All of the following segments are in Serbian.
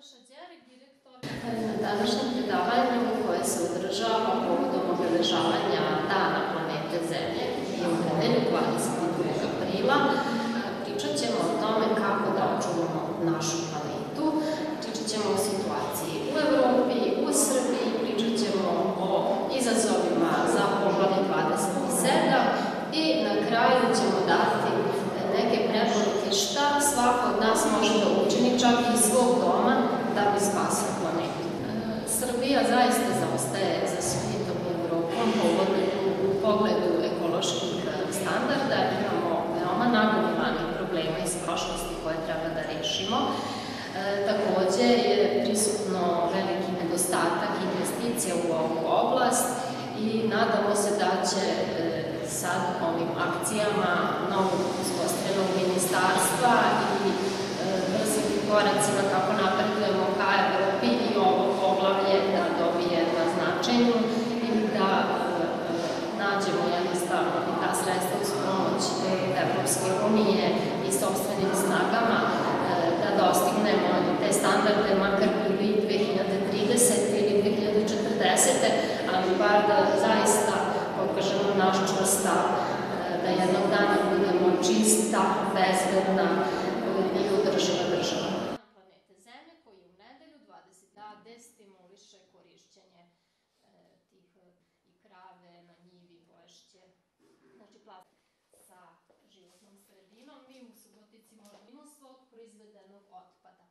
Nataša Đerek, direktorka. Na današnjem predavanju koje se održava povodom obeležavanja Dana planete Zemlje i u nedelju 22. aprila pričat ćemo o tome kako da očuvamo našu planetu, pričat ćemo o situaciji u Evropi, u Srbiji, pričat ćemo o izazovima za poglavlje 27 i na kraju ćemo dati neke preporuke šta svako od nas može da učini čak i iz svog doma da bi spasio planetu. Srbija zaista zaostaje za svijetom i Evropom u pogledu ekoloških standarda. Imamo veoma nagomilanih problema iz prošlosti koje treba da rešimo. Takođe je prisutno veliki nedostatak investicija u ovu oblast i nadamo se da će sad ovim akcijama novog uspostavljenog ministarstva i brzim koracima kako napredujemo ka Evropi i ovo poglavlje da dobije na značenju i da nađemo jednostavno i ta sredstva uz pomoć Evropske unije i sopstvenim snagama da dostignemo te standarde, makar bili 2030 ili 2040, ali bar da zaista pokažemo naš čvrst stav da jednog dana budemo čista, bezbedna i održiva država. Planete Zemlje koji u nedelju 20 da destimuliše korišćenje tih i krave na njivi, goješće, znači sa životnom sredinom. Mi u Subotici možemo svog proizvedenog otpada.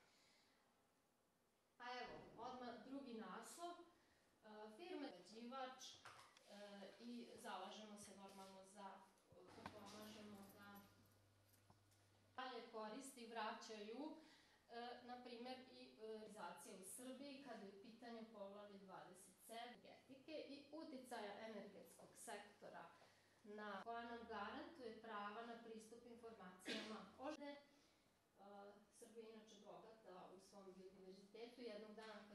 A evo, odmah drugi naslov, firme zagađivač i zalažemo se normalno za, pomažemo da dalje koristi vraćaju, na primjer, i realizacija u Srbiji kada je u pitanju poglavlje 27 energetike i uticaja energetskog sektora koja nam garantuje prava na pristup informacijama o Srbija je inače bogata u svom biodiverzitetu. Jednog dana